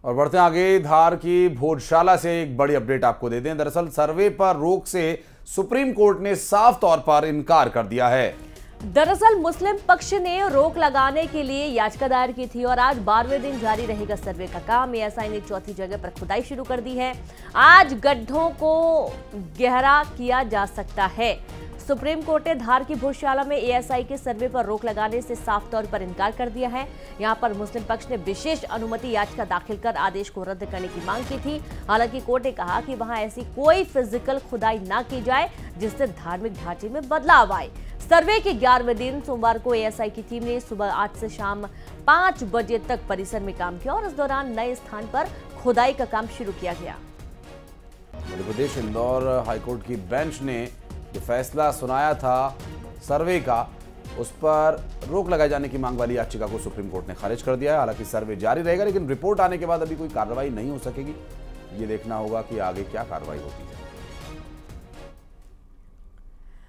और बढ़ते हैं आगे, धार की भोजशाला से एक बड़ी अपडेट आपको दे दें। दरअसल सर्वे पर रोक से सुप्रीम कोर्ट ने साफ तौर पर इनकार कर दिया है। दरअसल मुस्लिम पक्ष ने रोक लगाने के लिए याचिका दायर की थी और आज 12वें दिन जारी रहेगा सर्वे का काम। एएसआई ने चौथी जगह पर खुदाई शुरू कर दी है। आज गड्ढों को गहरा किया जा सकता है। सुप्रीम कोर्ट ने धार की भोजशाला में एएसआई के सर्वे पर रोक लगाने से साफ तौर पर इनकार कर दिया है। यहां पर मुस्लिम पक्ष ने विशेष अनुमति याचिका दाखिल कर आदेश को रद्द करने की मांग की थी। हालांकि कोर्ट ने कहा कि वहां ऐसी कोई फिजिकल खुदाई न की जाए जिससे धार्मिक ढांचे में बदलाव आए। सर्वे के 11वें दिन सोमवार को एएसआई की टीम ने सुबह 8 से शाम 5 बजे तक परिसर में काम किया और इस दौरान नए स्थान पर खुदाई का काम शुरू किया गया। मध्य प्रदेश इंदौर हाईकोर्ट की बेंच ने जो फैसला सुनाया था सर्वे का, उस पर रोक लगाए जाने की मांग वाली याचिका को सुप्रीम कोर्ट ने खारिज कर दिया है। हालांकि सर्वे जारी रहेगा, लेकिन रिपोर्ट आने के बाद अभी कोई कार्रवाई नहीं हो सकेगी। ये देखना होगा कि आगे क्या कार्रवाई होती है।